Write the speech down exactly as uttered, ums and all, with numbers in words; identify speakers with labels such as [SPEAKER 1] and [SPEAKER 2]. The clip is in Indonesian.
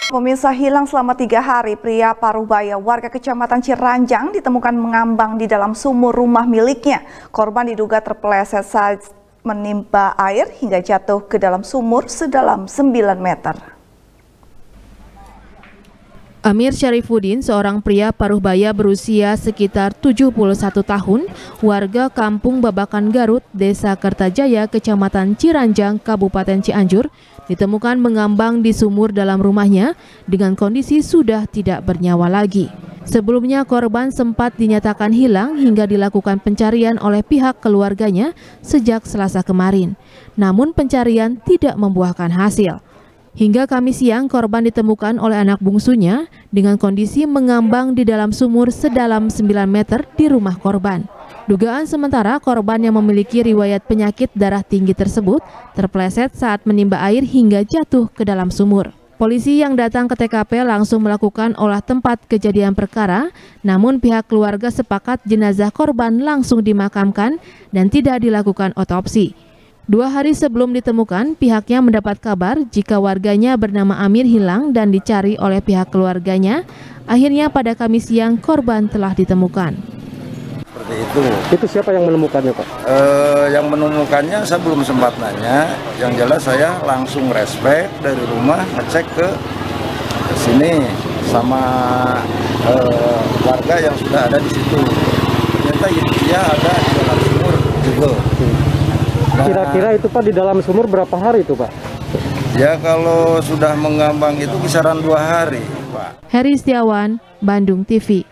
[SPEAKER 1] Pemirsa, hilang selama tiga hari, pria Parubaya warga Kecamatan Ciranjang ditemukan mengambang di dalam sumur rumah miliknya. Korban diduga terpeleset saat menimba air hingga jatuh ke dalam sumur sedalam sembilan meter.
[SPEAKER 2] Amir Syarifuddin, seorang pria Parubaya berusia sekitar tujuh puluh satu tahun, warga Kampung Babakan Garut, Desa Kertajaya, Kecamatan Ciranjang, Kabupaten Cianjur, ditemukan mengambang di sumur dalam rumahnya dengan kondisi sudah tidak bernyawa lagi. Sebelumnya korban sempat dinyatakan hilang hingga dilakukan pencarian oleh pihak keluarganya sejak Selasa kemarin. Namun pencarian tidak membuahkan hasil. Hingga Kamis siang korban ditemukan oleh anak bungsunya dengan kondisi mengambang di dalam sumur sedalam sembilan meter di rumah korban. Dugaan sementara korban yang memiliki riwayat penyakit darah tinggi tersebut terpeleset saat menimba air hingga jatuh ke dalam sumur. Polisi yang datang ke T K P langsung melakukan olah tempat kejadian perkara, namun pihak keluarga sepakat jenazah korban langsung dimakamkan dan tidak dilakukan otopsi. Dua hari sebelum ditemukan, pihaknya mendapat kabar jika warganya bernama Amir hilang dan dicari oleh pihak keluarganya. Akhirnya pada Kamis siang korban telah ditemukan.
[SPEAKER 3] Seperti itu.
[SPEAKER 4] Itu siapa yang menemukannya, Pak?
[SPEAKER 3] Eh, yang menemukannya saya belum sempat nanya. Yang jelas saya langsung respect dari rumah ngecek ke, ke sini sama eh, warga yang sudah ada di situ. Ternyata dia ada di dalam sumur juga.
[SPEAKER 4] Kira-kira itu Pak di dalam sumur berapa hari itu Pak?
[SPEAKER 3] Ya kalau sudah mengambang itu kisaran dua hari Pak.
[SPEAKER 2] Heri Setiawan, Bandung T V.